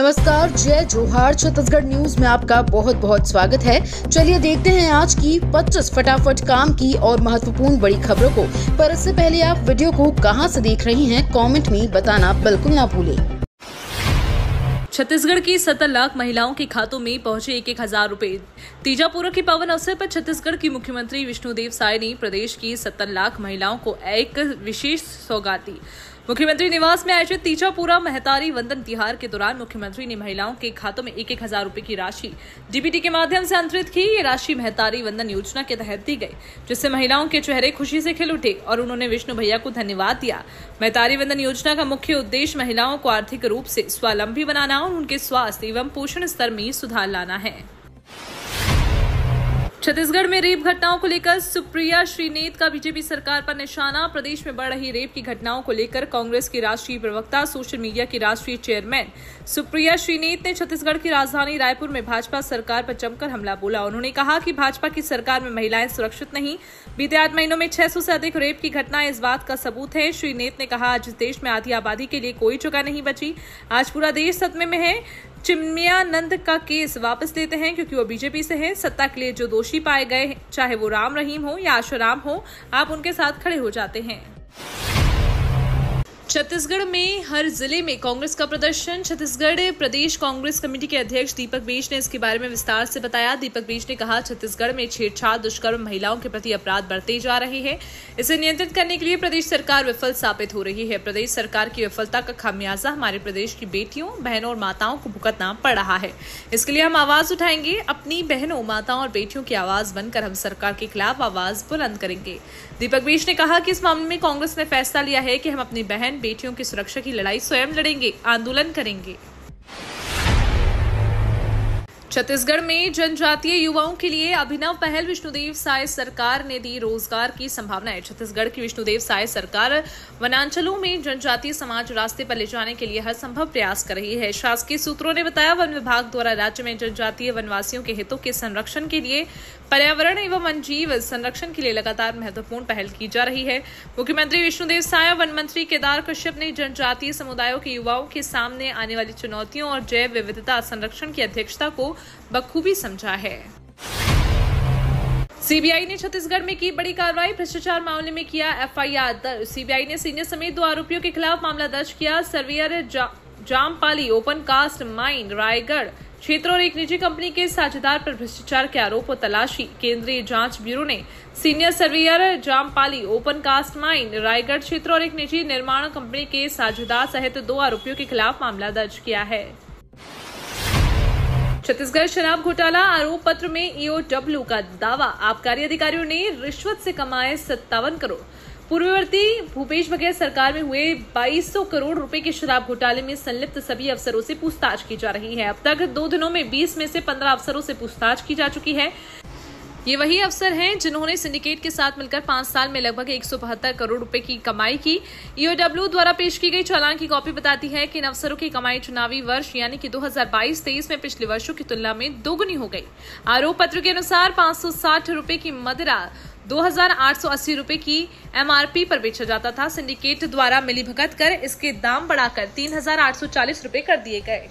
नमस्कार, जय जोहार। छत्तीसगढ़ न्यूज में आपका बहुत बहुत स्वागत है। चलिए देखते हैं आज की 25 फटाफट काम की और महत्वपूर्ण बड़ी खबरों को। पर इससे पहले आप वीडियो को कहां से देख रहे हैं, कमेंट में बताना बिल्कुल ना भूलें। छत्तीसगढ़ की 70 लाख महिलाओं के खातों में पहुंचे 1,000 रुपए। तीजा पूरा के पावन अवसर पर छत्तीसगढ़ की मुख्यमंत्री विष्णुदेव साय ने प्रदेश की 70 लाख महिलाओं को एक विशेष सौगात दी। मुख्यमंत्री निवास में आयोजित तीजा पूरा महतारी वंदन तिहार के दौरान मुख्यमंत्री ने महिलाओं के खातों में 1,000 रुपए की राशि डीबीटी के माध्यम से अंतरित की। ये राशि महतारी वंदन योजना के तहत दी गई, जिससे महिलाओं के चेहरे खुशी से खिल उठे और उन्होंने विष्णु भैया को धन्यवाद दिया। महतारी वंदन योजना का मुख्य उद्देश्य महिलाओं को आर्थिक रूप से स्वावलंबी बनाना और उनके स्वास्थ्य एवं पोषण स्तर में सुधार लाना है। छत्तीसगढ़ में रेप घटनाओं को लेकर सुप्रिया श्रीनेत का बीजेपी सरकार पर निशाना। प्रदेश में बढ़ रही रेप की घटनाओं को लेकर कांग्रेस की राष्ट्रीय प्रवक्ता, सोशल मीडिया की राष्ट्रीय चेयरमैन सुप्रिया श्रीनेत ने छत्तीसगढ़ की राजधानी रायपुर में भाजपा सरकार पर जमकर हमला बोला। उन्होंने कहा कि भाजपा की सरकार में महिलाएं सुरक्षित नहीं। बीते 8 महीनों में 600 से अधिक रेप की घटनाएं इस बात का सबूत है। श्रीनेत ने कहा, आज देश में आधी आबादी के लिए कोई जगह नहीं बची। आज पूरा देश सदमे में है। चिन्मयानंद का केस वापस लेते हैं क्योंकि वो बीजेपी से है। सत्ता के लिए जो दोषी पाए गए, चाहे वो राम रहीम हो या आशाराम हो, आप उनके साथ खड़े हो जाते हैं। छत्तीसगढ़ में हर जिले में कांग्रेस का प्रदर्शन। छत्तीसगढ़ प्रदेश कांग्रेस कमेटी के अध्यक्ष दीपक बेज ने इसके बारे में विस्तार से बताया। दीपक बेज ने कहा, छत्तीसगढ़ में छेड़छाड़, दुष्कर्म, महिलाओं के प्रति अपराध बढ़ते जा रहे हैं। इसे नियंत्रित करने के लिए प्रदेश सरकार विफल साबित हो रही है। प्रदेश सरकार की विफलता का खामियाजा हमारे प्रदेश की बेटियों, बहनों और माताओं को भुगतना पड़ रहा है। इसके लिए हम आवाज उठाएंगे। अपनी बहनों, माताओं और बेटियों की आवाज बनकर हम सरकार के खिलाफ आवाज बुलंद करेंगे। दीपक बेज ने कहा कि इस मामले में कांग्रेस ने फैसला लिया है कि हम अपनी बहन बेटियों की सुरक्षा की लड़ाई स्वयं लड़ेंगे, आंदोलन करेंगे। छत्तीसगढ़ में जनजातीय युवाओं के लिए अभिनव पहल, विष्णुदेव साय सरकार ने दी रोजगार की संभावनाएं। छत्तीसगढ़ की विष्णुदेव साय सरकार वनांचलों में जनजातीय समाज रास्ते पर ले जाने के लिए हर संभव प्रयास कर रही है। शासकीय सूत्रों ने बताया, वन विभाग द्वारा राज्य में जनजातीय वनवासियों के हितों के संरक्षण के लिए, पर्यावरण एवं वन्यजीव संरक्षण के लिए लगातार महत्वपूर्ण पहल की जा रही है। मुख्यमंत्री विष्णुदेव साय, वन मंत्री केदार कश्यप ने जनजातीय समुदायों के युवाओं के सामने आने वाली चुनौतियों और जैव विविधता संरक्षण की अध्यक्षता को बखूबी समझा है। सीबीआई ने छत्तीसगढ़ में की बड़ी कार्रवाई, भ्रष्टाचार मामले में किया एफआईआर दर्ज। सीबीआई ने सीनियर समेत 2 आरोपियों के खिलाफ मामला दर्ज किया। Surveyor Jampali open cast mine Raigarh क्षेत्र और एक निजी कंपनी के साझेदार पर भ्रष्टाचार के आरोप और तलाशी। केंद्रीय जांच ब्यूरो ने senior surveyor Jampali open cast mine Raigarh क्षेत्र और एक निजी निर्माण कंपनी के साझेदार सहित 2 आरोपियों के खिलाफ मामला दर्ज किया है। छत्तीसगढ़ शराब घोटाला आरोप पत्र में ईओडब्ल्यू का दावा, आबकारी अधिकारियों ने रिश्वत से कमाए 57 करोड़। पूर्ववर्ती भूपेश बघेल सरकार में हुए 2200 करोड़ रुपए के शराब घोटाले में संलिप्त सभी अफसरों से पूछताछ की जा रही है। अब तक 2 दिनों में 20 में से 15 अफसरों से पूछताछ की जा चुकी है। ये वही अफसर हैं जिन्होंने सिंडिकेट के साथ मिलकर 5 साल में लगभग 172 करोड़ रुपए की कमाई की। ईओडब्ल्यू द्वारा पेश की गई चालान की कॉपी बताती है कि इन अफसरों की कमाई चुनावी वर्ष यानी कि 2022-23 में पिछले वर्षों की तुलना में दोगुनी हो गई। आरोप पत्र के अनुसार 560 रुपए की मदिरा 2,880 रुपए की एमआरपी पर बेचा जाता था। सिंडिकेट द्वारा मिलीभगत कर इसके दाम बढ़ाकर 3,840 रुपए कर दिए गए।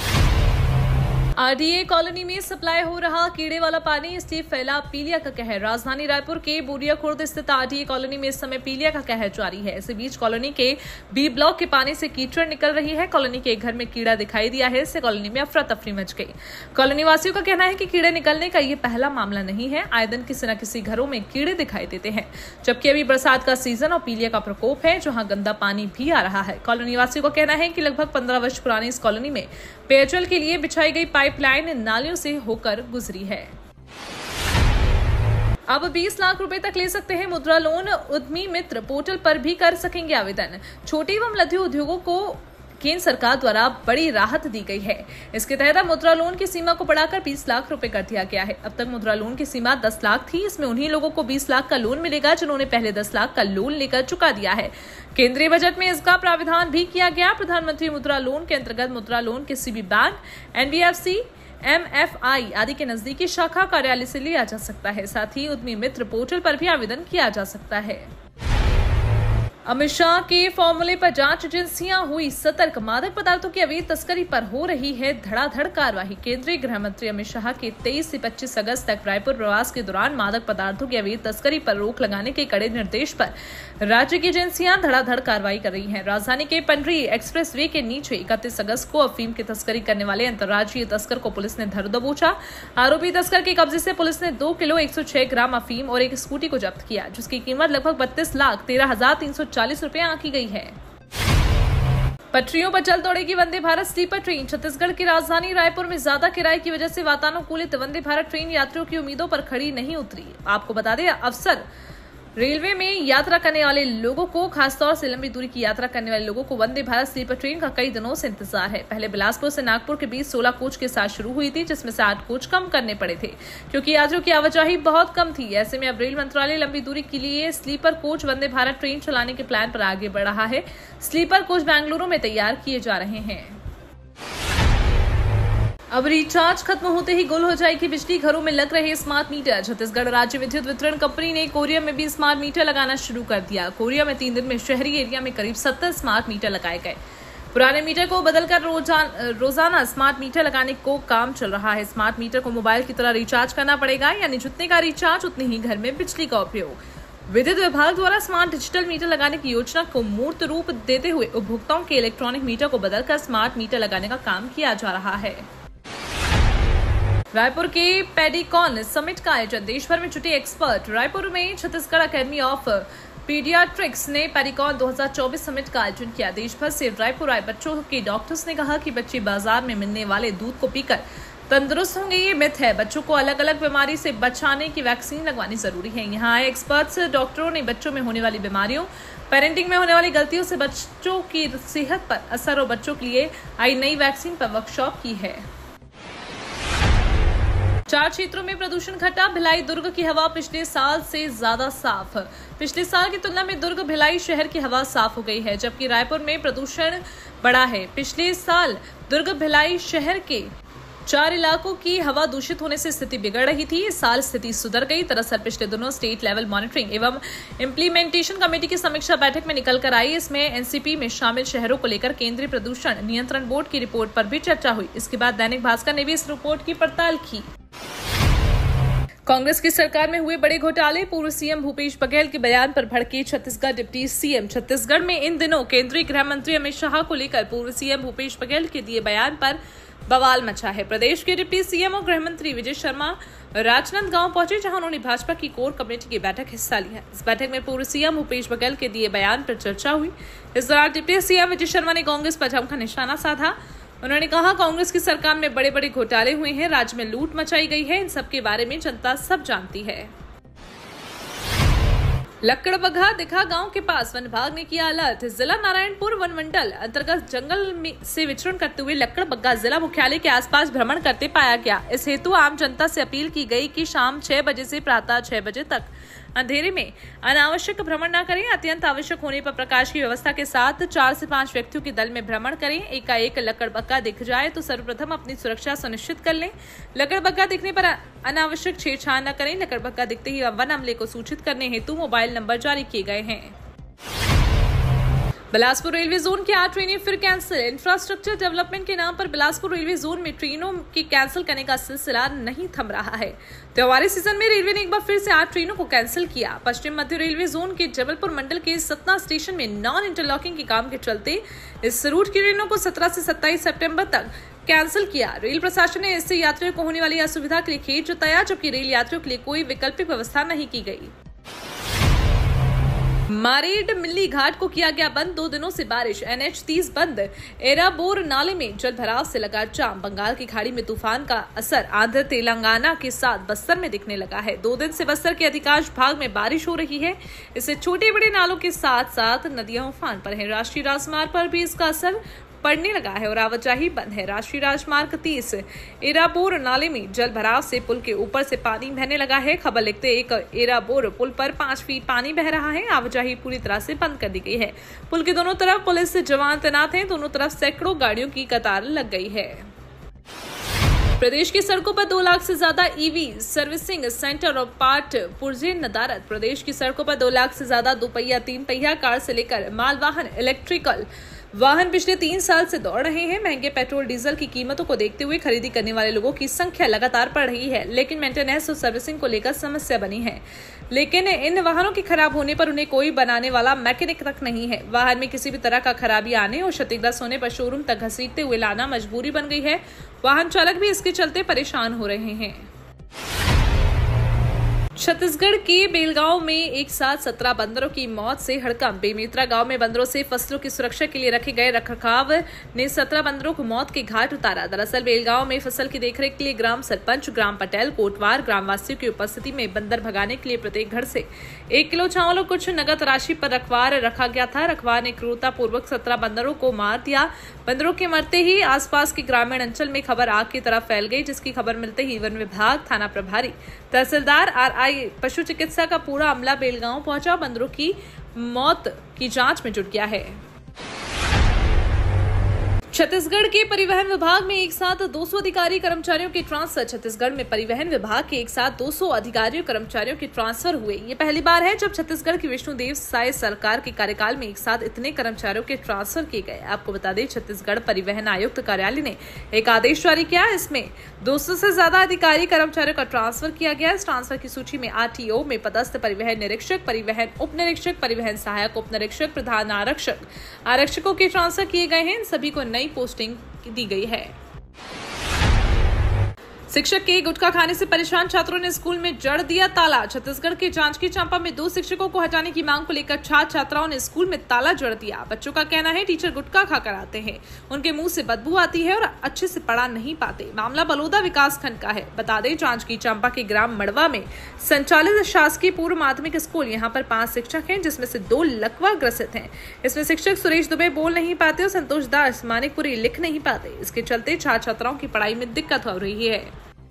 आरडीए कॉलोनी में सप्लाई हो रहा कीड़े वाला पानी, इसलिए फैला पीलिया का कहर। राजधानी रायपुर के बोरिया खुर्द स्थित आरडीए कॉलोनी में इस समय पीलिया का कहर जारी है। इसी बीच कॉलोनी के बी ब्लॉक के पानी से कीचड़ निकल रही है। कॉलोनी के एक घर में कीड़ा दिखाई दिया है, इससे कॉलोनी में अफरा तफरी मच गई। कॉलोनी वासियों का कहना है कि कीड़े निकलने का ये पहला मामला नहीं है। आए दिन किसी न किसी घरों में कीड़े दिखाई देते हैं, जबकि अभी बरसात का सीजन और पीलिया का प्रकोप है, जहाँ गंदा पानी भी आ रहा है। कॉलोनी वासियों का कहना है कि लगभग 15 वर्ष पुरानी इस कॉलोनी में पेयजल के लिए बिछाई गई पाइपलाइन नालियों से होकर गुजरी है। अब 20 लाख रुपए तक ले सकते हैं मुद्रा लोन। उद्यमी मित्र पोर्टल पर भी कर सकेंगे आवेदन। छोटे एवं लघु उद्योगों को केंद्र सरकार द्वारा बड़ी राहत दी गई है। इसके तहत मुद्रा लोन की सीमा को बढ़ाकर 20 लाख रुपए कर दिया गया है। अब तक मुद्रा लोन की सीमा 10 लाख थी। इसमें उन्हीं लोगों को 20 लाख का लोन मिलेगा जिन्होंने पहले 10 लाख का लोन लेकर चुका दिया है। केंद्रीय बजट में इसका प्रावधान भी किया गया। प्रधानमंत्री मुद्रा लोन के अंतर्गत मुद्रा लोन किसी भी बैंक, एनबीएफसी, एमएफआई आदि के नजदीकी शाखा कार्यालय से लिया जा सकता है। साथ ही उद्यमी मित्र पोर्टल पर भी आवेदन किया जा सकता है। अमित शाह के फॉर्मूले पर जांच एजेंसियां हुई सतर्क। मादक पदार्थों की अवैध तस्करी पर हो रही है धड़ाधड़ कार्रवाई। केंद्रीय गृह मंत्री अमित शाह के 23 से 25 अगस्त तक रायपुर प्रवास के दौरान मादक पदार्थों की अवैध तस्करी पर रोक लगाने के कड़े निर्देश पर राज्य की एजेंसियां धड़ाधड़ कार्रवाई कर रही हैं। राजधानी के पंडरी एक्सप्रेस वे के नीचे 31 अगस्त को अफीम की तस्करी करने वाले अंतर्राज्यीय तस्कर को पुलिस ने धर दबोचा। आरोपी तस्कर के कब्जे से पुलिस ने 2 किलो 106 ग्राम अफीम और एक स्कूटी को जब्त किया, जिसकी कीमत लगभग 32,13,340 रुपए आंकी गई है। पटरियों पर चल दौड़ेगी वंदे भारत स्लीपर ट्रेन। छत्तीसगढ़ की राजधानी रायपुर में ज्यादा किराए की वजह से वातानुकूलित वंदे भारत ट्रेन यात्रियों की उम्मीदों पर खड़ी नहीं उतरी। आपको बता दें, अफसर रेलवे में यात्रा करने वाले लोगों को, खासतौर से लंबी दूरी की यात्रा करने वाले लोगों को वंदे भारत स्लीपर ट्रेन का कई दिनों से इंतजार है। पहले बिलासपुर से नागपुर के बीच 16 कोच के साथ शुरू हुई थी, जिसमें से 8 कोच कम करने पड़े थे क्योंकि यात्रियों की आवाजाही बहुत कम थी। ऐसे में अब रेल मंत्रालय लंबी दूरी के लिए sleeper coach Vande Bharat train चलाने के प्लान पर आगे बढ़ रहा है। स्लीपर कोच बेंगलुरु में तैयार किए जा रहे हैं। अब रिचार्ज खत्म होते ही गुल हो जाएगी बिजली। घरों में लग रहे स्मार्ट मीटर। छत्तीसगढ़ राज्य विद्युत वितरण कंपनी ने कोरिया में भी स्मार्ट मीटर लगाना शुरू कर दिया। कोरिया में 3 दिन में शहरी एरिया में करीब 70 स्मार्ट मीटर लगाए गए। पुराने मीटर को बदलकर रोजाना स्मार्ट मीटर लगाने को काम चल रहा है। स्मार्ट मीटर को मोबाइल की तरह रिचार्ज करना पड़ेगा, यानी जितने का रिचार्ज उतने ही घर में बिजली का उपयोग। विद्युत विभाग द्वारा स्मार्ट डिजिटल मीटर लगाने की योजना को मूर्त रूप देते हुए उपभोक्ताओं के इलेक्ट्रॉनिक मीटर को बदलकर स्मार्ट मीटर लगाने का काम किया जा रहा है। रायपुर के पेडिकॉन समिट का आयोजन। देश भर में जुटे एक्सपर्ट। रायपुर में छत्तीसगढ़ अकेडमी ऑफ पीडियाट्रिक्स ने पेडिकॉन 2024 समिट का आयोजन किया। देश भर से रायपुर आए बच्चों के डॉक्टर्स ने कहा कि बच्चे बाजार में मिलने वाले दूध को पीकर तंदुरुस्त होंगे, ये मिथ है। बच्चों को अलग अलग बीमारी से बचाने की वैक्सीन लगवानी जरूरी है। यहाँ आए एक्सपर्ट्स डॉक्टरों ने बच्चों में होने वाली बीमारियों, पेरेंटिंग में होने वाली गलतियों से बच्चों की सेहत पर असर और बच्चों के लिए आई नई वैक्सीन पर वर्कशॉप की है। 4 क्षेत्रों में प्रदूषण घटा। भिलाई दुर्ग की हवा पिछले साल से ज्यादा साफ। पिछले साल की तुलना में दुर्ग भिलाई शहर की हवा साफ हो गई है, जबकि रायपुर में प्रदूषण बढ़ा है। पिछले साल दुर्ग भिलाई शहर के 4 इलाकों की हवा दूषित होने से स्थिति बिगड़ रही थी। इस साल स्थिति सुधर गई। दरअसल पिछले दिनों स्टेट लेवल मॉनिटरिंग एवं इम्प्लीमेंटेशन कमेटी की समीक्षा बैठक में निकल कर आई। इसमें एनसीपी में शामिल शहरों को लेकर केंद्रीय प्रदूषण नियंत्रण बोर्ड की रिपोर्ट पर भी चर्चा हुई। इसके बाद दैनिक भास्कर ने भी इस रिपोर्ट की पड़ताल की। कांग्रेस की सरकार में हुए बड़े घोटाले। पूर्व सीएम भूपेश बघेल के बयान पर भड़के छत्तीसगढ़ डिप्टी सीएम। छत्तीसगढ़ में इन दिनों केंद्रीय गृह मंत्री अमित शाह को लेकर पूर्व सीएम भूपेश बघेल के दिए बयान पर बवाल मचा है। प्रदेश के डिप्टी सीएम और गृह मंत्री विजय शर्मा राजनांदगांव पहुंचे, जहां उन्होंने भाजपा की कोर कमेटी की बैठक हिस्सा लिया। इस बैठक में पूर्व सीएम भूपेश बघेल के दिए बयान पर चर्चा हुई। इस दौरान डिप्टी सीएम विजय शर्मा ने कांग्रेस पर जमकर निशाना साधा। उन्होंने कहा, कांग्रेस की सरकार में बड़े बड़े घोटाले हुए हैं, राज्य में लूट मचाई गई है, इन सब के बारे में जनता सब जानती है। लक्कड़बग्घा दिखा गांव के पास वन विभाग ने किया अलर्ट। जिला नारायणपुर वन मंडल अंतर्गत जंगल से विचरण करते हुए लक्कड़बग्घा जिला मुख्यालय के आसपास भ्रमण करते पाया गया। इस हेतु आम जनता से अपील की गई कि शाम 6 बजे से प्रातः 6 बजे तक अंधेरे में अनावश्यक भ्रमण न करें। अत्यंत आवश्यक होने पर प्रकाश की व्यवस्था के साथ 4 से 5 व्यक्तियों के दल में भ्रमण करें। एकाएक लक्कड़बग्घा दिख जाए तो सर्वप्रथम अपनी सुरक्षा सुनिश्चित कर लें। लक्कड़बग्घा दिखने पर अनावश्यक छेड़छाड़ न करें। लक्कड़बग्घा दिखते ही वन अमले को सूचित करने हेतु मोबाइल नंबर जारी किए गए हैं। बिलासपुर रेलवे जोन की 8 ट्रेनें फिर कैंसिल। इंफ्रास्ट्रक्चर डेवलपमेंट के नाम पर बिलासपुर रेलवे जोन में ट्रेनों की कैंसिल करने का सिलसिला नहीं थम रहा है। त्योहारी सीजन में रेलवे ने एक बार फिर से 8 ट्रेनों को कैंसिल किया। पश्चिम मध्य रेलवे जोन के जबलपुर मंडल के सतना स्टेशन में नॉन इंटरलॉकिंग के काम के चलते इस रूट की ट्रेनों को 17 से 27 सितंबर तक कैंसिल किया। रेल प्रशासन ने इससे यात्रियों को होने वाली असुविधा के लिए खेद जताया, जबकि रेल यात्रियों के लिए कोई वैकल्पिक व्यवस्था नहीं की गई। मारेड मिल्ली घाट को किया गया बंद। 2 दिनों से बारिश, NH 30 बंद। एराबोर नाले में जल भराव से लगा जाम। बंगाल की खाड़ी में तूफान का असर आंध्र तेलंगाना के साथ बस्तर में दिखने लगा है। 2 दिन से बस्तर के अधिकांश भाग में बारिश हो रही है। इससे छोटे बड़े नालों के साथ साथ नदियां उफान पर हैं। राष्ट्रीय राजमार्ग पर भी इसका असर पड़ने लगा है और आवाजाही बंद है। राष्ट्रीय राजमार्ग 30 एराबोर नाले में जल भराव से पुल के ऊपर से पानी बहने लगा है। खबर लिखते एक एराबोर पुल पर 5 फीट पानी बह रहा है। आवाजाही पूरी तरह से बंद कर दी गई है। पुल के दोनों तरफ पुलिस जवान तैनात हैं। दोनों तरफ सैकड़ों गाड़ियों की कतार लग गई है। प्रदेश की सड़कों पर 2 लाख से ज्यादा ईवी सर्विसिंग सेंटर और पार्ट पुर्जे नदारत। प्रदेश की सड़कों पर 2 लाख से ज्यादा 2 पहिया 3 पहिया कार से लेकर माल वाहन इलेक्ट्रिकल वाहन पिछले 3 साल से दौड़ रहे हैं। महंगे पेट्रोल डीजल की कीमतों को देखते हुए खरीदी करने वाले लोगों की संख्या लगातार बढ़ रही है, लेकिन मेंटेनेंस और सर्विसिंग को लेकर समस्या बनी है। लेकिन इन वाहनों के खराब होने पर उन्हें कोई बनाने वाला मैकेनिक तक नहीं है। वाहन में किसी भी तरह का खराबी आने और क्षतिग्रस्त होने पर शोरूम तक घसीटते हुए लाना मजबूरी बन गई है। वाहन चालक भी इसके चलते परेशान हो रहे हैं। छत्तीसगढ़ के बेलगांव में एक साथ 17 बंदरों की मौत से हड़कंप। बेमेतरा गांव में बंदरों से फसलों की सुरक्षा के लिए रखे गए रखरखाव ने 17 बंदरों को मौत के घाट उतारा। दरअसल बेलगांव में फसल की देखरेख के लिए ग्राम सरपंच, ग्राम पटेल, कोटवार ग्रामवासियों की उपस्थिति में बंदर भगाने के लिए प्रत्येक घर से 1 किलो चावल और कुछ नगद राशि पर रखवार रखा गया था। रखवार ने क्रूरतापूर्वक 17 बंदरों को मार दिया। बंदरों के मरते ही आसपास के ग्रामीण अंचल में खबर आग की तरफ फैल गई, जिसकी खबर मिलते ही वन विभाग, थाना प्रभारी, तहसीलदार, RI, पशु चिकित्सा का पूरा अमला बेलगांव पहुंचा। बंदरों की मौत की जांच में जुट गया है। छत्तीसगढ़ के परिवहन विभाग में एक साथ 200 अधिकारी कर्मचारियों के ट्रांसफर। छत्तीसगढ़ में परिवहन विभाग के एक साथ 200 अधिकारियों कर्मचारियों के ट्रांसफर हुए। ये पहली बार है जब छत्तीसगढ़ की विष्णुदेव साय सरकार के कार्यकाल में एक साथ इतने कर्मचारियों के ट्रांसफर किए गए। आपको बता दें, छत्तीसगढ़ परिवहन आयुक्त कार्यालय ने एक आदेश जारी किया। इसमें 200 से ज्यादा अधिकारी कर्मचारियों का ट्रांसफर किया गया। इस ट्रांसफर की सूची में RTO में पदस्थ परिवहन निरीक्षक, परिवहन उप निरीक्षक, परिवहन सहायक उप निरीक्षक, प्रधान आरक्षक, आरक्षकों के ट्रांसफर किए गए हैं। इन सभी को नई पोस्टिंग दी गई है। शिक्षक के गुटखा खाने से परेशान छात्रों ने स्कूल में जड़ दिया ताला। छत्तीसगढ़ के जांजगीर चांपा में 2 शिक्षकों को हटाने की मांग को लेकर छात्र छात्राओं ने स्कूल में ताला जड़ दिया। बच्चों का कहना है टीचर गुटखा खाकर आते हैं, उनके मुंह से बदबू आती है और अच्छे से पढ़ा नहीं पाते। मामला बलौदा विकास खंड का है। बता दें, जांजगीर चांपा के ग्राम मड़वा में संचालित शासकीय पूर्व माध्यमिक स्कूल, यहाँ पर 5 शिक्षक हैं, जिसमें से 2 लकवा ग्रसित हैं। इसमें शिक्षक सुरेश दुबे बोल नहीं पाते और संतोष दास मानिकपुरी लिख नहीं पाते। इसके चलते छात्र छात्राओं की पढ़ाई में दिक्कत हो रही है।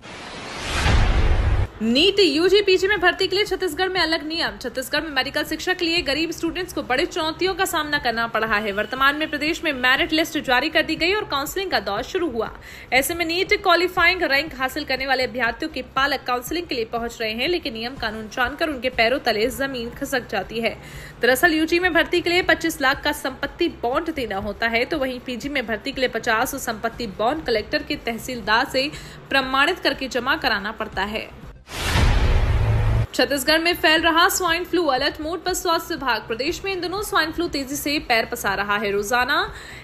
नीट UG PG में भर्ती के लिए छत्तीसगढ़ में अलग नियम। छत्तीसगढ़ में मेडिकल शिक्षा के लिए गरीब स्टूडेंट्स को बड़ी चुनौतियों का सामना करना पड़ रहा है। वर्तमान में प्रदेश में मेरिट लिस्ट जारी कर दी गई और काउंसलिंग का दौर शुरू हुआ। ऐसे में नीट क्वालिफाइंग रैंक हासिल करने वाले अभ्यर्थियों के पालक काउंसलिंग के लिए पहुंच रहे हैं, लेकिन नियम कानून जानकर उनके पैरों तले जमीन खिसक जाती है। दरअसल UG में भर्ती के लिए 25 लाख का संपत्ति बॉन्ड देना होता है, तो वहीं PG में भर्ती के लिए 50 और संपत्ति बॉन्ड कलेक्टर के तहसीलदार से प्रमाणित करके जमा कराना पड़ता है। छत्तीसगढ़ में फैल रहा स्वाइन फ्लू, अलर्ट मोड पर स्वास्थ्य विभाग। प्रदेश में इन दिनों स्वाइन फ्लू तेजी से पैर पसार रहा है। रोजाना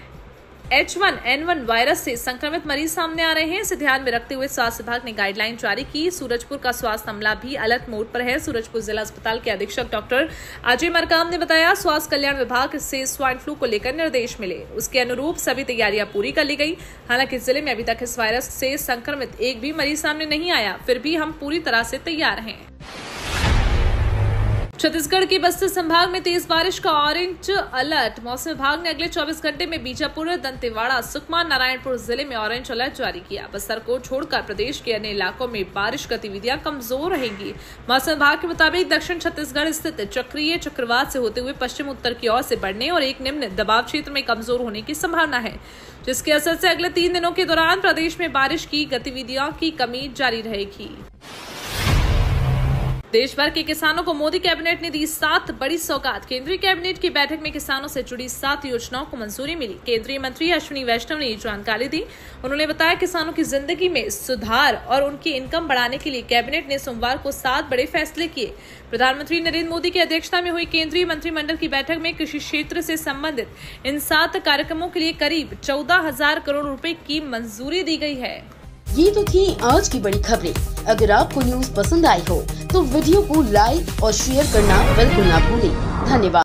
H1N1 वायरस से संक्रमित मरीज सामने आ रहे हैं। इसे ध्यान में रखते हुए स्वास्थ्य विभाग ने गाइडलाइन जारी की। सूरजपुर का स्वास्थ्य अमला भी अलर्ट मोड पर है। सूरजपुर जिला अस्पताल के अधीक्षक डॉक्टर अजय मरकाम ने बताया, स्वास्थ्य कल्याण विभाग से स्वाइन फ्लू को लेकर निर्देश मिले, उसके अनुरूप सभी तैयारियां पूरी कर ली गई। हालांकि जिले में अभी तक इस वायरस से संक्रमित एक भी मरीज सामने नहीं आया, फिर भी हम पूरी तरह से तैयार हैं। छत्तीसगढ़ के बस्तर संभाग में तेज बारिश का ऑरेंज अलर्ट। मौसम विभाग ने अगले 24 घंटे में बीजापुर, दंतेवाड़ा, सुकमा, नारायणपुर जिले में ऑरेंज अलर्ट जारी किया। बस्तर को छोड़कर प्रदेश के अन्य इलाकों में बारिश गतिविधियां कमजोर रहेंगी। मौसम विभाग के मुताबिक दक्षिण छत्तीसगढ़ स्थित चक्रीय चक्रवात से होते हुए पश्चिम उत्तर की ओर से बढ़ने और एक निम्न दबाव क्षेत्र में कमजोर होने की संभावना है, जिसके असर से अगले 3 दिनों के दौरान प्रदेश में बारिश की गतिविधियों की कमी जारी रहेगी। देश भर के किसानों को मोदी कैबिनेट ने दी 7 बड़ी सौगात। केंद्रीय कैबिनेट की बैठक में किसानों से जुड़ी 7 योजनाओं को मंजूरी मिली। केंद्रीय मंत्री अश्विनी वैष्णव ने ये जानकारी दी। उन्होंने बताया, किसानों की जिंदगी में सुधार और उनकी इनकम बढ़ाने के लिए कैबिनेट ने सोमवार को 7 बड़े फैसले किए। प्रधानमंत्री नरेंद्र मोदी की अध्यक्षता में हुई केंद्रीय मंत्रिमंडल की बैठक में कृषि क्षेत्र से संबंधित इन 7 कार्यक्रमों के लिए करीब 14,000 करोड़ रुपए की मंजूरी दी गई है। ये तो थी आज की बड़ी खबरें। अगर आपको न्यूज पसंद आई हो तो वीडियो को लाइक और शेयर करना बिल्कुल ना भूलें। धन्यवाद।